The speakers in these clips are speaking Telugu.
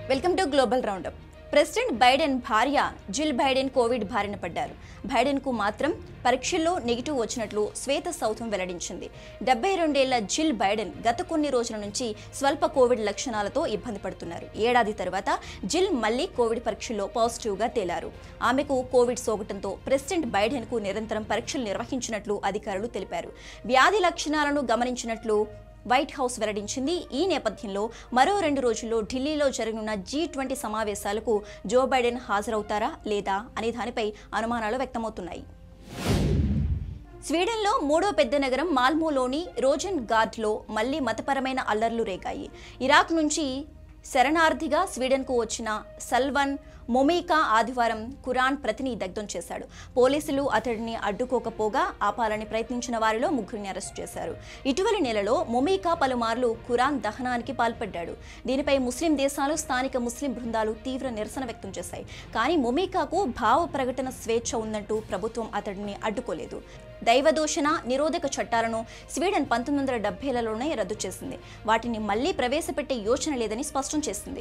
Welcome to global roundup. President Biden భార్య జిల్ బైడెన్ కోవిడ్ బారిన పడ్డారు. బైడెన్కు మాత్రం పరీక్షల్లో నెగిటివ్ వచ్చినట్లు శ్వేత సౌధం వెల్లడించింది. 72 ఏళ్ల జిల్ బైడెన్ గత కొన్ని రోజుల నుంచి స్వల్ప కోవిడ్ లక్షణాలతో ఇబ్బంది పడుతున్నారు. ఏడాది తర్వాత జిల్ మళ్లీ కోవిడ్ పరీక్షల్లో పాజిటివ్గా తేలారు. ఆమెకు కోవిడ్ సోకటంతో ప్రెసిడెంట్ బైడెన్కు నిరంతరం పరీక్షలు నిర్వహించినట్లు అధికారులు తెలిపారు. వ్యాధి లక్షణాలను గమనించినట్లు వైట్ హౌస్ వెల్లడించింది. ఈ నేపథ్యంలో మరో 2 రోజుల్లో ఢిల్లీలో జరగనున్న G20 సమావేశాలకు జో బైడెన్ హాజరవుతారా లేదా అనే దానిపై అనుమానాలు వ్యక్తమవుతున్నాయి. స్వీడన్లో 3వ పెద్ద నగరం మాల్మోలోని రోజెన్ గార్డ్లో మళ్లీ మతపరమైన అల్లర్లు రేగాయి. ఇరాక్ నుంచి శరణార్థిగా స్వీడన్కు వచ్చిన సల్వన్ మొమీకా ఆదివారం ఖురాన్ ప్రతిని దగ్ధం చేశాడు. పోలీసులు అతడిని అడ్డుకోకపోగా ఆపాలని ప్రయత్నించిన వారిలో 3ని అరెస్టు చేశారు. ఇటీవలి నెలలో మొమీకా పలుమార్లు ఖురాన్ దహనానికి పాల్పడ్డాడు. దీనిపై ముస్లిం దేశాలు, స్థానిక ముస్లిం బృందాలు తీవ్ర నిరసన వ్యక్తం చేశాయి. కానీ మొమీకాకు భావ ప్రకటన స్వేచ్ఛ ఉందంటూ ప్రభుత్వం అతడిని అడ్డుకోలేదు. దైవదూషణ నిరోధక చట్టాలను స్వీడన్ 1970లలోనే రద్దు చేసింది. వాటిని మళ్లీ ప్రవేశపెట్టే యోచన లేదని స్పష్టం చేసింది.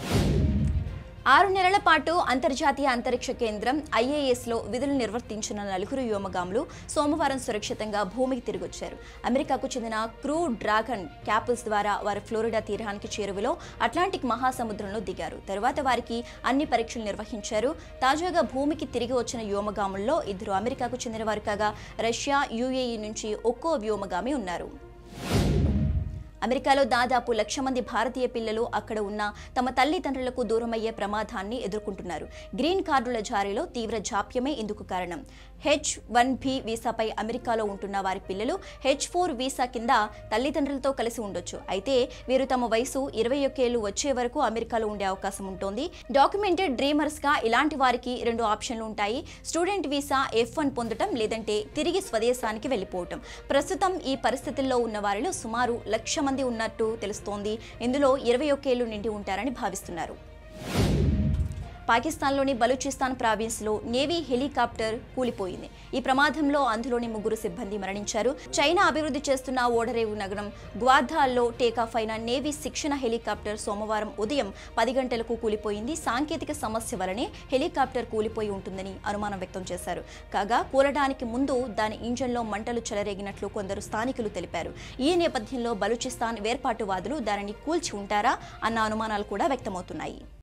6 నెలల పాటు అంతర్జాతీయ అంతరిక్ష కేంద్రం IASలో విధులు నిర్వర్తించిన 4 వ్యోమగాములు సోమవారం సురక్షితంగా భూమికి తిరిగొచ్చారు. అమెరికాకు చెందిన క్రూ డ్రాగన్ క్యాపిల్స్ ద్వారా వారు ఫ్లోరిడా తీరానికి చేరువలో అట్లాంటిక్ మహాసముద్రంలో దిగారు. తరువాత వారికి అన్ని పరీక్షలు నిర్వహించారు. తాజాగా భూమికి తిరిగి వచ్చిన వ్యోమగాముల్లో 2 అమెరికాకు చెందిన వారు కాగా రష్యా, UAE నుంచి ఒక్కో వ్యోమగామి ఉన్నారు. అమెరికాలో దాదాపు 1,00,000 మంది భారతీయ పిల్లలు అక్కడ ఉన్న తమ తల్లిదండ్రులకు దూరమయ్యే ప్రమాదాన్ని ఎదుర్కొంటున్నారు. గ్రీన్ కార్డుల జారీలో తీవ్ర జాప్యమే ఇందుకు కారణం. H-1B వీసాపై అమెరికాలో ఉంటున్న వారి పిల్లలు H-4 వీసా కింద తల్లిదండ్రులతో కలిసి ఉండొచ్చు. అయితే వీరు తమ వయసు 21 ఏళ్లు వచ్చే వరకు అమెరికాలో ఉండే అవకాశం ఉంటుంది. డాక్యుమెంటెడ్ డ్రీమర్స్గా ఇలాంటి వారికి 2 ఆప్షన్లు ఉంటాయి. స్టూడెంట్ వీసా F-1 పొందడం, లేదంటే తిరిగి స్వదేశానికి వెళ్లిపోవటం. ప్రస్తుతం ఈ పరిస్థితుల్లో ఉన్న వారిలో సుమారు 1,00,000 మంది ఉన్నట్టు తెలుస్తోంది. ఇందులో 21 ఏళ్లు నిండి ఉంటారని భావిస్తున్నారు. పాకిస్తాన్లోని బలూచిస్తాన్ ప్రావిన్స్లో నేవీ హెలికాప్టర్ కూలిపోయింది. ఈ ప్రమాదంలో అందులోని 3 సిబ్బంది మరణించారు. చైనా అభివృద్ధి చేస్తున్న ఓడరేవు నగరం గ్వాదాల్లో టేకాఫ్ అయిన నేవీ శిక్షణ హెలికాప్టర్ సోమవారం ఉదయం 10 గంటలకు కూలిపోయింది. సాంకేతిక సమస్య వలనే హెలికాప్టర్ కూలిపోయి ఉంటుందని అనుమానం వ్యక్తం చేశారు. కాగా కూలడానికి ముందు దాని ఇంజన్లో మంటలు చెలరేగినట్లు కొందరు స్థానికులు తెలిపారు. ఈ నేపథ్యంలో బలూచిస్తాన్ వేర్పాటువాదులు దానిని కూల్చి ఉంటారా అన్న అనుమానాలు కూడా వ్యక్తమవుతున్నాయి.